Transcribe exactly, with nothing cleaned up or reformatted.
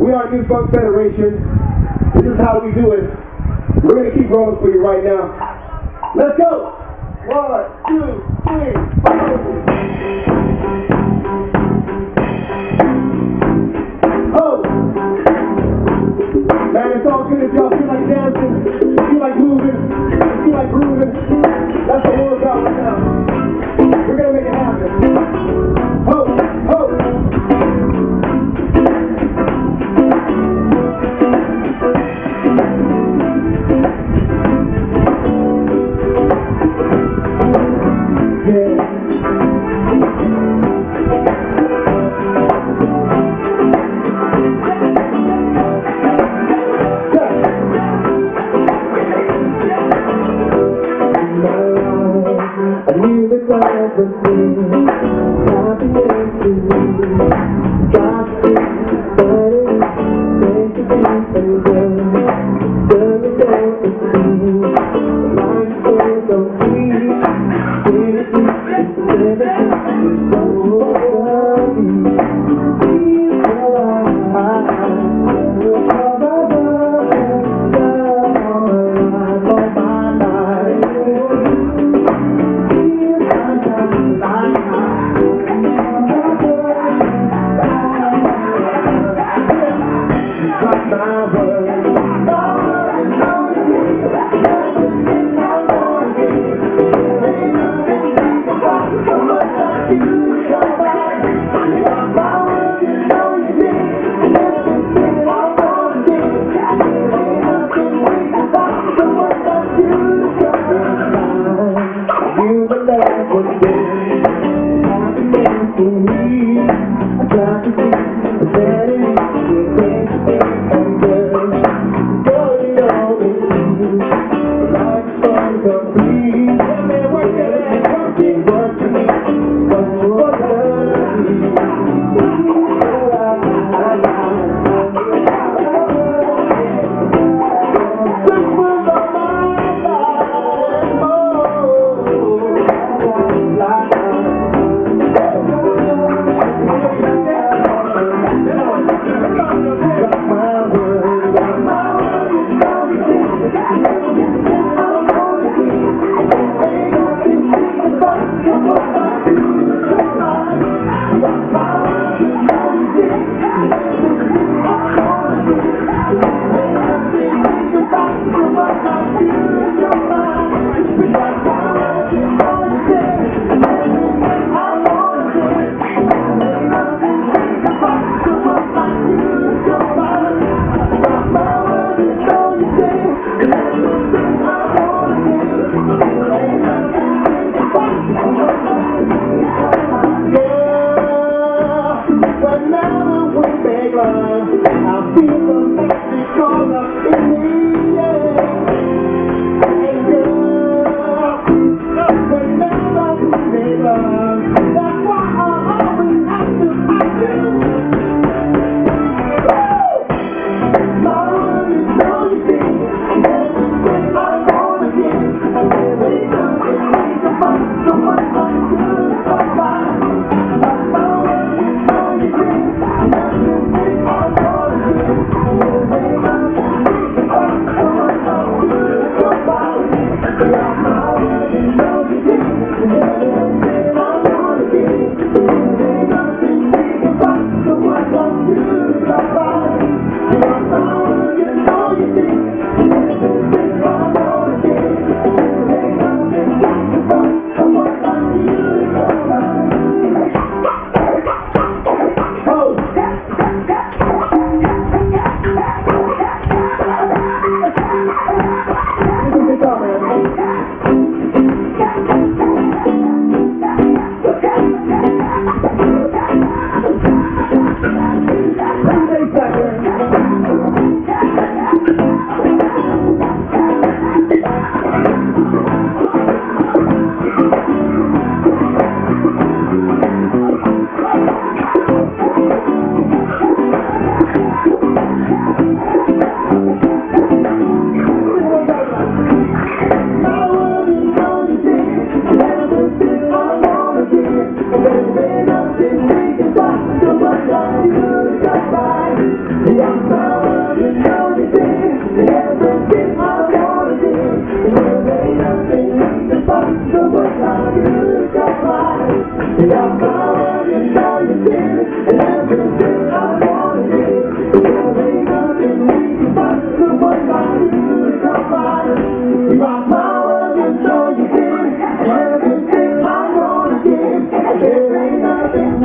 We are New Funk Federation. This is how we do it. We're going to keep rolling for you right now. Let's go! One, two, three, four. Oh! Man, it's all good if y'all feel like dancing, feel like moving, feel like grooving. That's what we're about right now. We're going to make it happen. Ho! Ho! I'm You got my world, you know you did everything I wanna do. There ain't nothing impossible how you got mine. You got my world, you know you did everything I wanna do. There ain't nothing impossible how you got mine. You got my world, you know you did everything I wanna give. There ain't nothing